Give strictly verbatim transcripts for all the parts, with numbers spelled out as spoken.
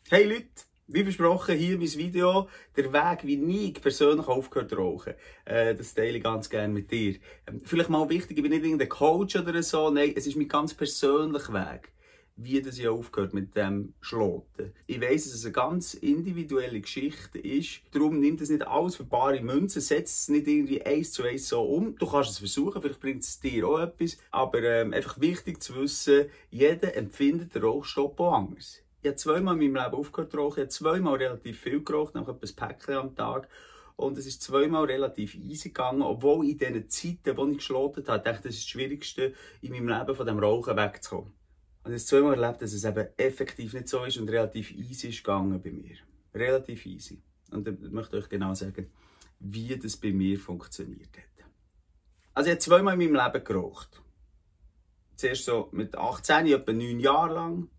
Hey Leute, wie versprochen, hier mein Video, der Weg, wie ich persönlich aufgehört zu rauchen. Äh, das teile ich ganz gerne mit dir. Ähm, vielleicht mal wichtig, ich bin nicht irgendein Coach oder so, nein, es ist mein ganz persönlicher Weg, wie das ich aufgehört mit dem Schloten. Ich weiss, dass es eine ganz individuelle Geschichte ist, darum nimmt es nicht alles für bare Münzen, setzt es nicht irgendwie eins zu eins so um. Du kannst es versuchen, vielleicht bringt es dir auch etwas, aber ähm, einfach wichtig zu wissen, jeder empfindet den Rauchstopp auch anders. Ich habe zweimal in meinem Leben aufgehört zu rauchen. Ich habe zweimal relativ viel geraucht, nämlich etwa ein Päckchen am Tag. Und es ist zweimal relativ easy gegangen, obwohl in diesen Zeiten, wo ich geschloten habe, dachte ich, das ist das Schwierigste in meinem Leben, von dem Rauchen wegzukommen. Und ich habe zweimal erlebt, dass es eben effektiv nicht so ist und relativ easy ist gegangen bei mir. Relativ easy. Und ich möchte euch genau sagen, wie das bei mir funktioniert hat. Also ich habe zweimal in meinem Leben geraucht. Zuerst so mit achtzehn, etwa neun Jahre lang.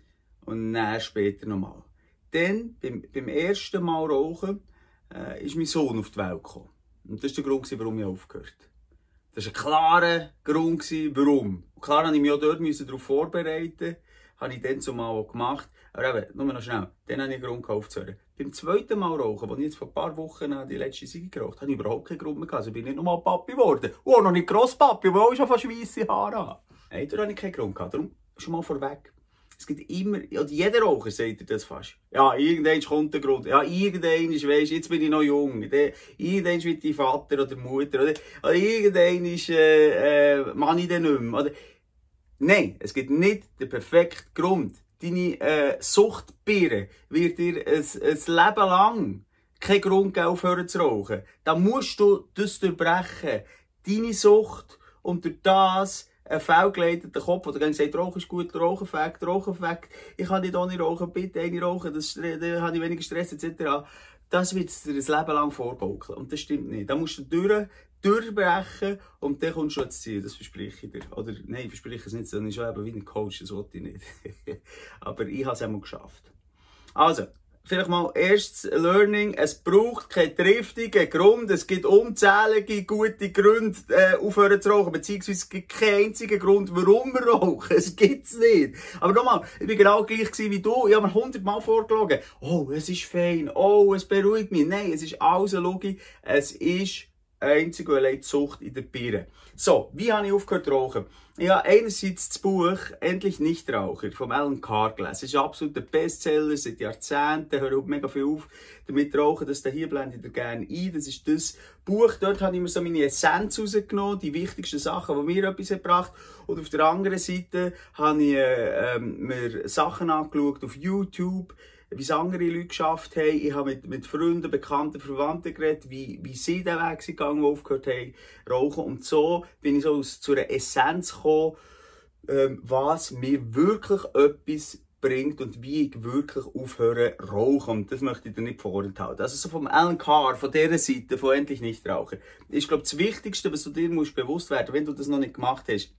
Und dann später nochmal. Dann, beim, beim ersten Mal rauchen, äh, ist mein Sohn auf die Welt gekommen. Und das war der Grund, warum ich aufgehört habe. Das war ein klarer Grund, warum. Und klar musste ich mich auch dort darauf vorbereiten. Habe ich dann zumal auch gemacht. Aber eben, nur noch schnell, dann hatte ich einen Grund aufzuhören. Beim zweiten Mal rauchen, als ich jetzt vor ein paar Wochen die letzte Siege geraucht habe, habe ich überhaupt keinen Grund mehr gehabt. Also bin ich nicht nochmal Papi geworden. Und auch noch nicht Grosspapi, obwohl ich schon fast weisse Haare habe. Nein, da habe ich keinen Grund gehabt. Darum schon mal vorweg. Es gibt immer, oder jeder Raucher sagt dir das fast. Ja, irgendwann kommt der Grund. Ja, irgendwann ist, weisst, jetzt bin ich noch jung. Irgendwann wird dein Vater oder Mutter, oder, oder irgendwann ist, äh, äh, Mann ich dann nicht mehr. Oder, nein, es gibt nicht den perfekten Grund. Deine, äh, Suchtbirne wird dir ein, ein Leben lang keinen Grund geben, aufhören zu rauchen. Da musst du das durchbrechen. Deine Sucht und durch das, ein fehlgeleiteter Kopf, oder dann sagt, Rauchen ist gut, Rauchen fängt, Rauchen fängt, ich kann nicht ohne rauchen, bitte eine rauchen, das, dann habe ich weniger Stress et cetera. Das wird dir ein Leben lang vorgaukeln. Und das stimmt nicht. Da musst du durch, durchbrechen und dann kommst du ans Ziel, das verspreche ich dir. Oder, nein, ich verspreche es nicht, sondern ich bin eben wie ein Coach, das wollte ich nicht. Aber ich habe es einmal geschafft. Also, vielleicht mal erstes Learning. Es braucht keinen triftigen Grund. Es gibt unzählige gute Gründe, äh, aufhören zu rauchen. Beziehungsweise es gibt keinen einzigen Grund, warum wir rauchen. Es gibt's nicht. Aber nochmal, ich bin genau gleich wie du. Ich habe mir hundertmal vorgelogen. Oh, es ist fein. Oh, es beruhigt mich. Nein, es ist alles eine Logik. Es ist einzig und allein die Sucht in der Birne. So, wie habe ich aufgehört zu rauchen? Ich habe einerseits das Buch «Endlich Nichtraucher» von Alan Carr gelesen. Es ist absolut ein Bestseller seit Jahrzehnten. Hör mega viel auf damit zu rauchen. Das hier blende ich dir gerne ein. Das ist das Buch. Dort habe ich mir so meine Essenz rausgenommen, die wichtigsten Sachen, die mir etwas gebracht haben. Und auf der anderen Seite habe ich äh, mir Sachen angeschaut auf YouTube, wie es andere Leute geschafft haben. Ich habe mit, mit Freunden, Bekannten, Verwandten geredet, wie, wie sie den Weg sind gegangen, die aufgehört haben, rauchen. Und so bin ich so aus, zu einer Essenz gekommen, ähm, was mir wirklich etwas bringt und wie ich wirklich aufhöre rauchen. Und das möchte ich dir nicht vorenthalten. Also so vom Alan Carr, von dieser Seite, von «Endlich Nichtraucher», ist, glaube ich, das Wichtigste, was du dir musst bewusst werden, wenn du das noch nicht gemacht hast.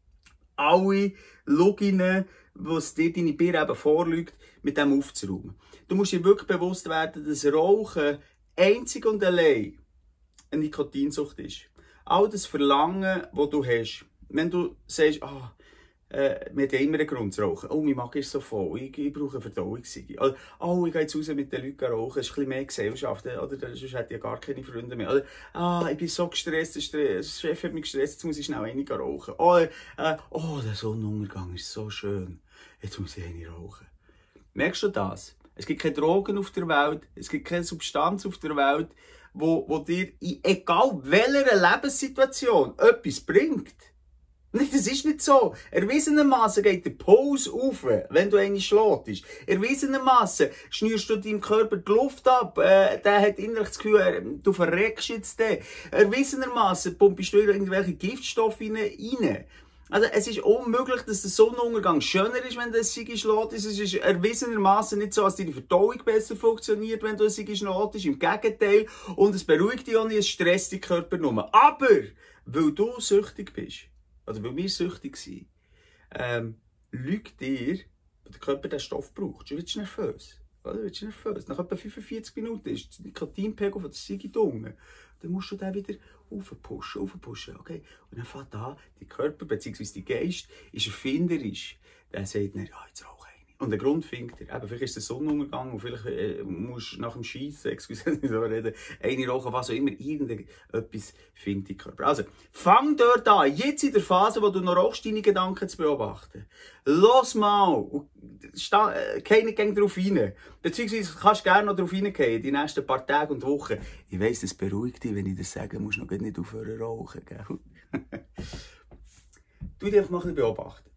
Alle Loginen, was dir deine Birne eben vorliegt, mit dem aufzuräumen. Du musst dir wirklich bewusst werden, dass Rauchen einzig und allein eine Nikotinsucht ist. All das Verlangen, das du hast, wenn du sagst, ah, äh, wir haben ja immer einen Grund zu rauchen. Oh, mein Magen ist so voll, ich, ich brauche eine Verdauungssiege. Oder, oh, ich gehe jetzt raus mit den Leuten rauchen, es ist ein bisschen mehr Gesellschaft, oder sonst hätte ich ja gar keine Freunde mehr. Oder, ah, ich bin so gestresst, der Chef hat mich gestresst, jetzt muss ich schnell eine rauchen. Oder, äh, oh, der Sonnenuntergang ist so schön, jetzt muss ich eine rauchen. Merkst du das? Es gibt keine Drogen auf der Welt, es gibt keine Substanz auf der Welt, wo, wo dir in egal welcher Lebenssituation etwas bringt. Nein, das ist nicht so. Erwiesenermaßen geht der Puls auf, wenn du eine schlägst. Erwiesenermaßen schnürst du deinem Körper die Luft ab. Äh, der hat innerlich das Gefühl, du verreckst jetzt den. Erwiesenermaßen pumpst du irgendwelche Giftstoffe rein. Also, es ist unmöglich, dass der Sonnenuntergang schöner ist, wenn du eine Ziege schlägst. Es ist erwiesenermaßen nicht so, dass deine Verdauung besser funktioniert, wenn du eine Ziege schlägst. Im Gegenteil. Und es beruhigt dich auch nicht, es stresst den Körper nur. Aber, weil du süchtig bist, oder weil wir süchtig waren, ähm, lügt dir, weil der Körper diesen Stoff braucht. Du wirst nervös. Du wirst nervös. Nach etwa fünfundvierzig Minuten ist der Nikotinpegel von der Ziege unten. Dann musst du den wieder aufpushen, aufpushen, okay? Und dann fängt an, der Körper bzw. der Geist ist erfinderisch. Der sagt dann, ja, jetzt rauche ich eine, Und den Grund findet ihr. Eben, vielleicht ist es der Sonnenuntergang und vielleicht äh, musst du nach dem Schiessen, excuse nicht so reden, eine rauchen, was auch immer, irgendetwas findet dein Körper. Also, fang dort an, jetzt in der Phase, wo du noch rauchst, deine Gedanken zu beobachten. Los mal, geh nicht gegen drauf rein. Beziehungsweise kannst du gerne noch drauf reingehen, die nächsten paar Tage und Wochen. Ich weiss, das beruhigt dich, wenn ich das sage, musst du noch nicht aufhören rauchen, gell? Du dich einfach mal ein bisschen beobachten.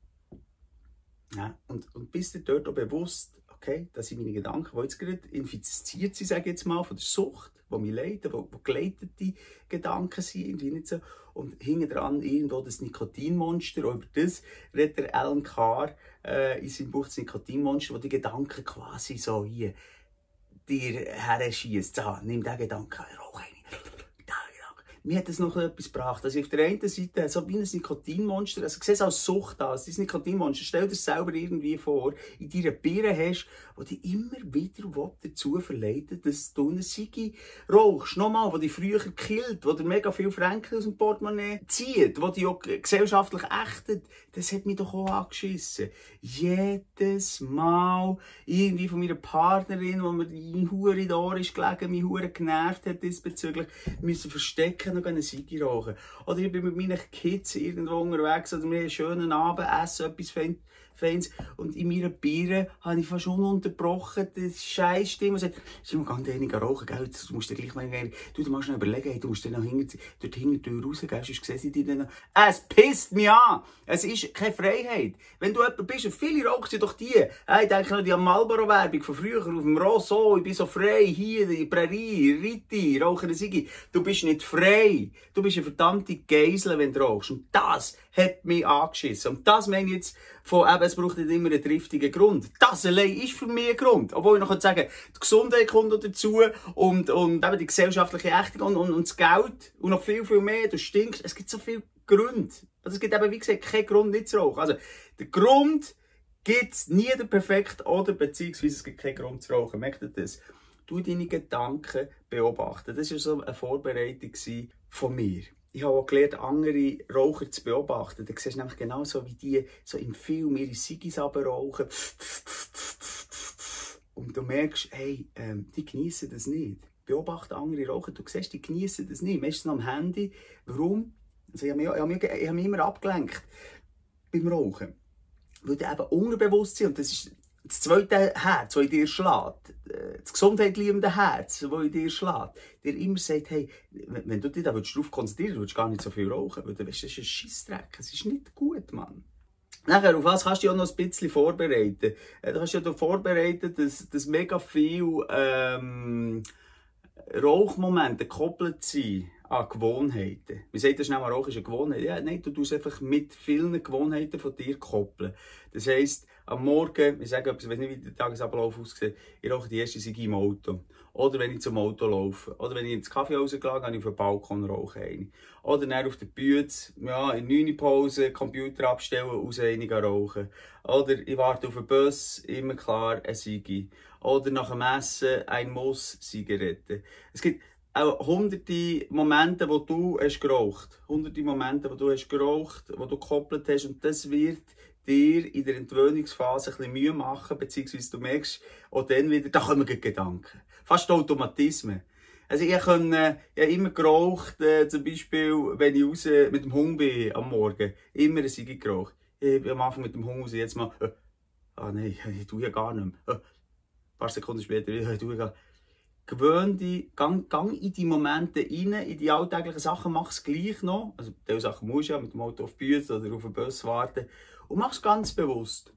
Ja, und, und bist dir dort auch bewusst, okay, dass sind meine Gedanken, die jetzt gerade infiziert sind, sage ich jetzt mal, von der Sucht, die mich leiten, wo, wo geleitete Gedanken sind, irgendwie nicht so. Und hinten dran irgendwo das Nikotinmonster, auch über das redet der Alan Carr äh, in seinem Buch das Nikotinmonster, wo die Gedanken quasi so hier dir herschießt. So, nimm den Gedanken, rauch eine. Mir hat das noch etwas gebracht. Also auf der einen Seite so wie ein Nikotinmonster, also sieh es als Sucht an, dieses Nikotinmonster, stell dir das selber irgendwie vor, in deiner Birne hast, die dich immer wieder dazu verleitet, dass du eine Sigi rauchst. Nochmal, die dich früher killt, die dir mega viel Franken aus dem Portemonnaie zieht, die dich auch gesellschaftlich ächtet. Das hat mich doch auch angeschissen. Jedes Mal irgendwie von meiner Partnerin, wo mir die Hure in den Ohren ist gelegen, mich Hure genervt hat diesbezüglich, müssen verstecken noch eine Sigi rauchen. Oder ich bin mit meinen Kids irgendwo unterwegs oder wir haben einen schönen Abend, essen etwas Feins und in meiner Birne habe ich fast ununterbrochen die scheiß Stimme und sagt, Simon, ganz wenig rauchen, gell? Du musst dir gleich mal du, du musst noch überlegen, hey, du musst dann noch hinter, dort hinter die Tür raus, gell? Sonst sehen sie dich dann noch. Es pisst mich an! Es ist keine Freiheit. Wenn du jemand bist, und viele rauchen sie doch die, hey, ich denke noch die Marlboro-Werbung von früher auf dem Rosso, ich bin so frei, hier, die Prärie, Ritti, rauchen eine Sigi. Du bist nicht frei. Du bist eine verdammte Geisel, wenn du rauchst. Und das hat mich angeschissen. Und das meine ich jetzt von, eben, es braucht nicht immer einen triftigen Grund. Das allein ist für mich ein Grund. Obwohl ich noch sagen kann, die Gesundheit kommt noch dazu und, und eben die gesellschaftliche Ächtung und, und, und das Geld und noch viel, viel mehr. Du stinkst. Es gibt so viele Gründe. Also es gibt eben, wie gesagt, keinen Grund nicht zu rauchen. Also, der Grund gibt es nie den perfekten oder beziehungsweise es gibt keinen Grund zu rauchen. Merkt ihr das? Du deine Gedanken beobachten. Das war so eine Vorbereitung von mir. Ich habe auch gelernt, andere Raucher zu beobachten. Da siehst du nämlich genauso wie die so im Film ihre Sigis rauchen. Und du merkst, hey, ähm, die genießen das nicht. Beobachte andere Raucher, du siehst, die genießen das nicht. Meistens noch am Handy. Warum? Also ich habe mich, ich habe mich, ich habe mich immer abgelenkt beim Rauchen. Weil du eben unterbewusst und das ist das zweite Herz, das in dir schlägt, das gesundheitliebende Herz, das in dir schlägt, dir immer sagt, hey, wenn du dich da darauf konzentrierst, willst du gar nicht so viel rauchen, weil du weißt, das ist ein Scheissdreck, es ist nicht gut, Mann. Nachher, auf was kannst du dich auch noch ein bisschen vorbereiten? Du kannst dich ja vorbereiten, dass, dass mega viel ähm, Rauchmomente gekoppelt sind an Gewohnheiten. Wie sagt das schnell mal, Rauch ist eine Gewohnheit? Ja, nein, du tust einfach mit vielen Gewohnheiten von dir koppeln. Das heisst, am Morgen, ich sage etwas, ich weiß nicht, wie der Tagesablauf aussieht, ich rauche die erste Sigi im Auto. Oder wenn ich zum Auto laufe. Oder wenn ich ins Kaffee rausgelage, habe ich auf den Balkon rauche eine. Oder dann auf der Bühne, ja, in neun Pause, Computer abstellen, raus eine rauchen. Oder ich warte auf den Bus, immer klar, eine Sigi. Oder nach dem Essen ein Muss Zigaretten. Es gibt auch hunderte Momente, wo du hast geraucht. Hunderte Momente, wo du hast geraucht, wo du gekoppelt hast. Und das wird dir in der Entwöhnungsphase ein bisschen Mühe machen, beziehungsweise du merkst auch dann wieder, da kommen Gedanken. Fast Automatismen. Also ich habe äh, immer geraucht, äh, zum Beispiel, wenn ich raus mit dem Hund bin am Morgen, immer eine Zigarette geraucht. Ich bin am Anfang mit dem Hund raus, jetzt mal, äh, ah nein, ich tue ja gar nicht mehr. Äh, ein paar Sekunden später, ich tue ja gar nicht. Gewöhn dich, gang, gang in die Momente rein, in die alltäglichen Sachen, mach es gleich noch. Also, diese Sachen musst du ja mit dem Auto auf die Bühne oder auf den Bus warten. Und mach es ganz bewusst.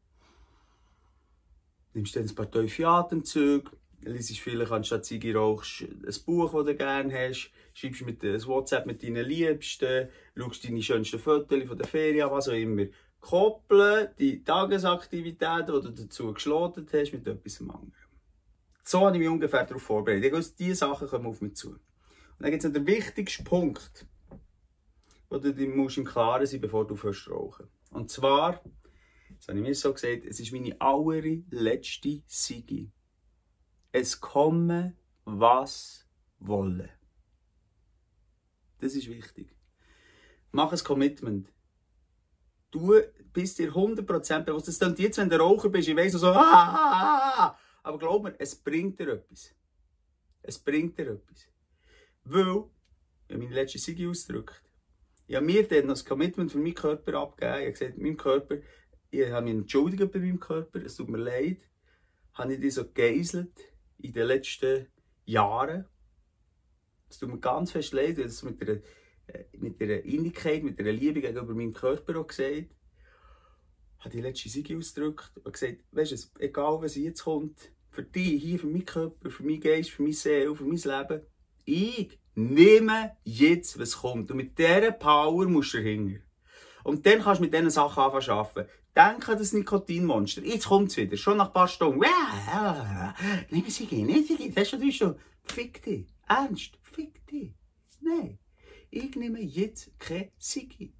Nimmst dann ein paar tiefe Atemzüge, liest vielleicht anstatt Ziege rauchst ein Buch, das du gerne hast, schreibst mit ein WhatsApp mit deinen Liebsten, schaust deine schönsten Fotos von der Ferien, was auch immer. Koppeln die Tagesaktivitäten, die du dazu geschloten hast, mit etwas anderem. So habe ich mich ungefähr darauf vorbereitet. Ich weiß, diese Sachen kommen auf mich zu. Und dann gibt es noch den wichtigsten Punkt, wo du musst im Klaren sein, bevor du aufhörst zu rauchen. Und zwar, das habe ich mir so gesagt, es ist meine allerletzte Sigi. Es komme, was wolle. Das ist wichtig. Mach ein Commitment. Du bist dir hundert Prozent bewusst. Das klingt jetzt, wenn du Raucher bist, ich weiss so, ah, ah, ah. Aber glaub mir, es bringt dir etwas. Es bringt dir etwas. Weil, ich habe meine letzte Siege ausgedrückt. Ich habe mir dann das Commitment für meinen Körper abgegeben. Ich habe gesagt, meinem Körper, ich habe mich entschuldigt bei meinem Körper, es tut mir leid, habe ich dich so gegeißelt in den letzten Jahren. Es tut mir ganz fest leid, das mit einer, mit einer Innigkeit, mit einer Liebe gegenüber meinem Körper auch gesagt. Ich habe die letzte Siege ausgedrückt und gesagt, weißt du, egal was jetzt kommt, für dich, hier, für meinen Körper, für meinen Geist, für meine Seele, für mein Leben, ich nehme jetzt, was kommt. Und mit dieser Power musst du dahinter. Und dann kannst du mit diesen Sachen anfangen zu arbeiten. Denk an das Nikotinmonster. Jetzt kommt es wieder. Schon nach ein paar Stunden. Nimm Sigi, nicht Sigi. Das ist schon drei Stunden. Fick dich. Ernst. Fick dich. Nein. Ich nehme jetzt keine Sigi.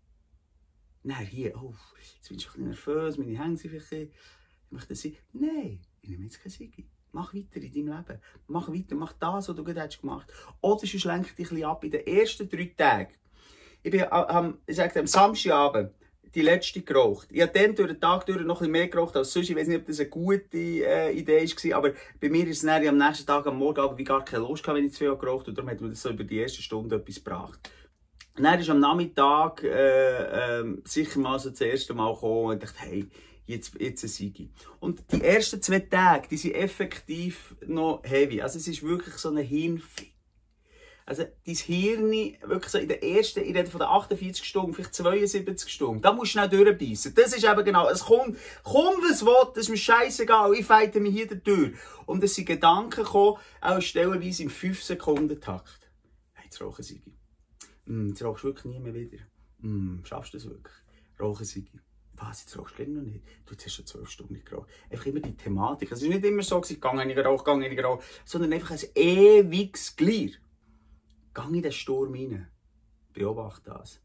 Nein, hier. Oh, jetzt bin ich ein bisschen nervös. Meine Hände sind vielleicht ein bisschen... Ich möchte Sigi. Nein. Ich nehme jetzt keine Sigi. Mach weiter in deinem Leben. Mach weiter. Mach das, was du gerade hast gemacht. Oder sonst lenke dich ein bisschen ab. In den ersten drei Tagen. Ich bin am, ich sage, am Samstagabend die letzte geraucht. Ich habe dann durch den Tag durch noch ein bisschen mehr geraucht als sonst. Ich weiß nicht, ob das eine gute äh, Idee war, aber bei mir ist es dann am nächsten Tag, am Morgen, aber wie gar keine Lust gehabt, wenn ich zu viel geraucht habe. Und darum hat mir das so über die erste Stunde etwas gebracht. Und dann ist am Nachmittag äh, äh, sicher mal so das erste Mal gekommen und dachte, hey, jetzt, jetzt eine Siege. Und die ersten zwei Tage, die sind effektiv noch heavy. Also es ist wirklich so eine Hirnfick. Also, dein Hirn, wirklich so in der ersten, ich rede von den achtundvierzig Stunden, vielleicht zweiundsiebzig Stunden, da musst du schnell durchbeissen. Das ist eben genau, es kommt, komm was will, das ist mir scheissegal, ich feite mich hier durch. Und es sind Gedanken gekommen, auch stellenweise im fünf Sekunden Takt. Hey, jetzt rauchen Sigi. Mm, jetzt rauchst du wirklich nie mehr wieder. Mm, schaffst du das wirklich? Rauchen Sigi. Was, jetzt rauchst du noch nicht? Du, jetzt hast schon zwölf Stunden nicht geraucht. Einfach immer die Thematik. Es ist nicht immer so, ich gehe nicht rauchen, gehe nicht rauchen, sondern einfach ein ewiges Glied. Geh in den Sturm rein. Beobachte das.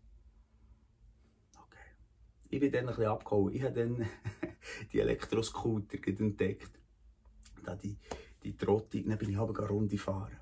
Okay. Ich bin dann ein bisschen abgehauen. Ich habe dann die Elektroscooter entdeckt. Da die, die Trotti. Dann bin ich aber eine Runde fahren.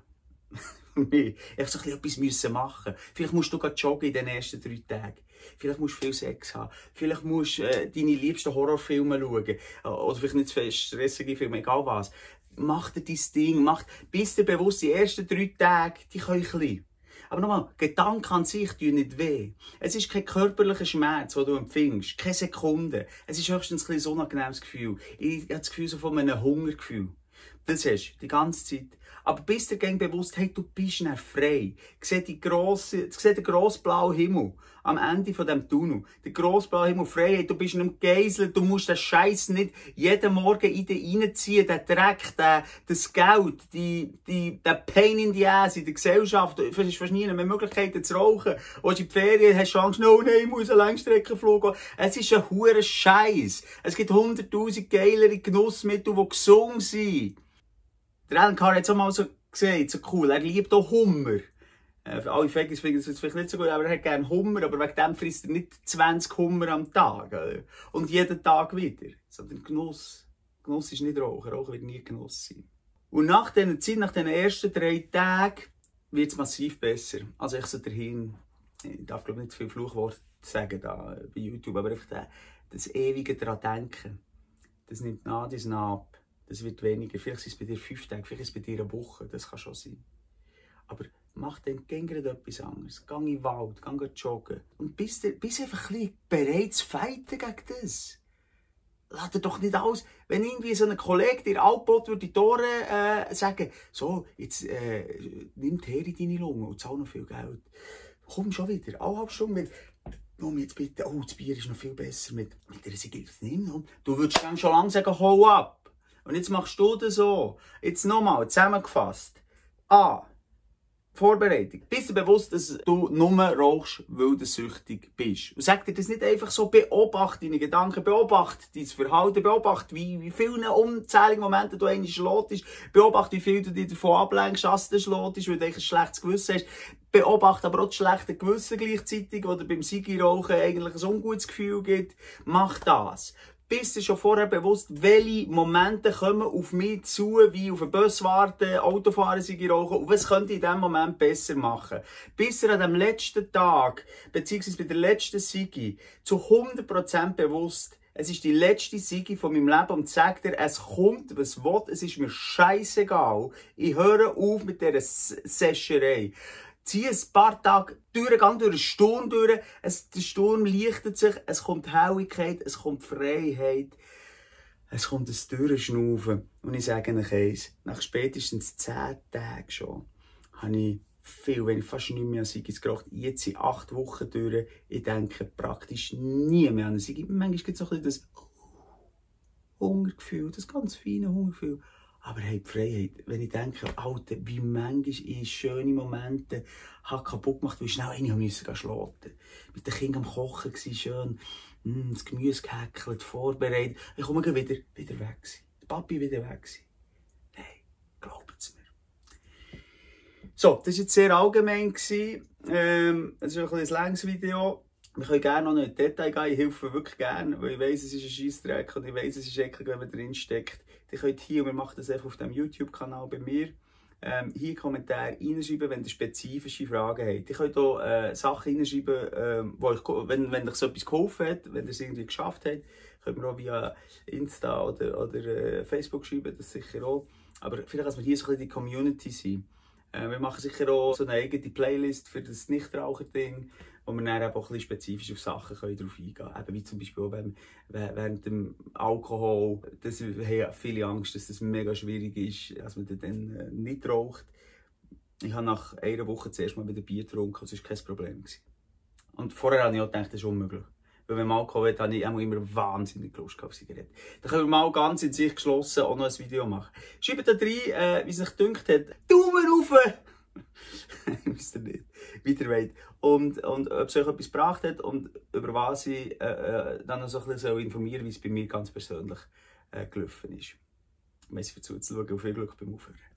Ich musste so etwas müssen machen. Vielleicht musst du joggen in den ersten drei Tagen. Vielleicht musst du viel Sex haben. Vielleicht musst du äh, deine liebsten Horrorfilme schauen. Oder vielleicht nicht zu fest stressige Filme, egal was. Mach dir dein Ding, mach, bist dir bewusst, die ersten drei Tage, die können klein. Aber nochmal, Gedanken an sich tun nicht weh. Es ist kein körperlicher Schmerz, den du empfindest. Keine Sekunde. Es ist höchstens ein unangenehmes Gefühl. Ich habe das Gefühl so von einem Hungergefühl. Das hast du die ganze Zeit. Aber bist dir gegen bewusst, hey, du bist nicht frei. Sieh die grosse, sieh den grossen blauen Himmel am Ende von dem Tunnel. Der grosse blaue Himmel, Freiheit, du bist nicht gegeißelt, du musst den Scheiß nicht jeden Morgen in dich reinziehen, den Dreck, den, das Geld, die, die, den Pain in the Ass in der Gesellschaft. Du hast fast nie mehr Möglichkeiten zu rauchen. Du in die Ferien, hast du Angst, oh nein, ich muss einen Langstreckenflug gehen. Es ist ein hoher Scheiß. Es gibt hunderttausend geilere Genussmittel, die gesund sind. Der Alan Carr hat es auch mal so gesagt, so cool, er liebt auch Hummer. Äh, für alle Veggies finden das vielleicht nicht so gut, aber er hat gerne Hummer, aber wegen dem frisst er nicht zwanzig Hummer am Tag. Oder? Und jeden Tag wieder. Sondern Genuss. Genuss ist nicht Rauchen, Rauchen wird nie Genuss sein. Und nach dieser Zeit, nach den ersten drei Tagen, wird es massiv besser. Also ich so dahin, ich darf glaube nicht zu viel Fluchworte sagen da bei YouTube, aber einfach das ewige daran denken, das nimmt nach dies ab. Das wird weniger. Vielleicht sind es bei dir fünf Tage, vielleicht ist es bei dir eine Woche. Das kann schon sein. Aber mach dann gegen etwas anderes. Geh in den Wald, geh joggen. Und bist, du, bist einfach ein bisschen bereit zu fighten gegen das. Lass dir doch nicht alles. Wenn irgendwie so ein Kollege dir Altbot würde die Tore äh, sagen, so, jetzt äh, nimm die Herde in deine Lunge und zahl noch viel Geld. Komm schon wieder, eineinhalb Stunden mit. Nimm jetzt bitte, oh, das Bier ist noch viel besser mit, mit der Zigarette. Nimm, du würdest dann schon lange sagen, hau ab. Und jetzt machst du das so. Jetzt nochmal zusammengefasst. A. Vorbereitung. Bist du bewusst, dass du nur rauchst, weil du süchtig bist? Und sag dir das nicht einfach so, beobachte deine Gedanken, beobachte dein Verhalten, beobachte, wie, wie viele unzählige Momente du eigentlich schlägst, beobachte, wie viel du dich davon ablenkst, dass du schlägst, weil du ein schlechtes Gewissen hast. Beobachte aber auch das schlechte Gewissen gleichzeitig, oder beim Zigarrenrauchen eigentlich ein ungutes Gefühl gibt. Mach das. bist du schon vorher bewusst, welche Momente kommen auf mich zu, wie auf einen Bus warten, Autofahren, Zigarre rauchen und was könnte ich in diesem Moment besser machen. Bis er an dem letzten Tag, beziehungsweise bei der letzten Sigi, zu hundert Prozent bewusst, es ist die letzte Sigi von meinem Leben und sagt dir, es kommt, was will, es ist mir scheißegal. Ich höre auf mit dieser Sescherei. Zieh ein paar Tage durch, geh durch den Sturm durch, es, der Sturm lichtet sich, es kommt Helligkeit, es kommt Freiheit, es kommt ein Durchschnaufen. Und ich sage euch eins, nach spätestens zehn Tagen schon, habe ich viel, wenn ich fast nicht mehr an Sigis geraucht, jetzt sind acht Wochen durch, ich denke praktisch nie mehr an eine Sigi. Manchmal gibt es auch ein bisschen das Hungergefühl, das ganz feine Hungergefühl. Aber hey, die Freiheit, wenn ich denke, Alter, wie manchmal ich schöne Momente habe kaputt gemacht, weil ich schnell eine musste schlafen. Mit den Kindern am Kochen war schön, mm, das Gemüse gehäckelt, vorbereitet. Ich komme wieder, wieder weg sein. Der Papi wieder weg sein. Hey, glaubt es mir. So, das war jetzt sehr allgemein. Ähm, es ist ein bisschen ein langes Video. Wir können gerne noch in Detail gehen, ich helfe wirklich gerne, weil ich weiss, es ist ein Scheissdreck und ich weiss, es ist eklig, wenn man drin steckt. Ihr könnt hier, und wir machen das einfach auf dem YouTube-Kanal bei mir, ähm, hier Kommentare reinschreiben, wenn ihr spezifische Fragen habt. Ihr könnt auch äh, Sachen reinschreiben, ähm, wo ich, wenn, wenn euch so etwas geholfen hat, wenn ihr es irgendwie geschafft habt, könnt ihr auch via Insta oder, oder äh, Facebook schreiben, das sicher auch. Aber vielleicht, dass wir hier so ein bisschen die Community sind. Äh, wir machen sicher auch so eine eigene Playlist für das Nichtraucher-Ding, wo wir dann auch ein bisschen spezifisch auf Sachen können drauf eingehen können. Eben wie zum Beispiel auch beim, während dem Alkohol. Das haben viele Angst, dass das mega schwierig ist, dass man dann äh, nicht raucht. Ich habe nach einer Woche zuerst mal wieder Bier getrunken, das war kein Problem. Und vorher habe ich auch gedacht, das ist unmöglich. Weil wenn man Alkohol hat, habe ich immer wahnsinnig Lust auf Zigaretten. Da können wir mal ganz in sich geschlossen auch noch ein Video machen. Schreibt da rein, äh, wie es euch gedacht hat. Daumen rauf! Wisst ihr nicht, wie ihr wollt. Und, und ob es euch etwas gebracht hat und über was ich äh, äh, dann noch so ein bisschen informieren, wie es bei mir ganz persönlich äh, gelaufen ist. Merci fürs Zuschauen und viel Glück beim Aufhören.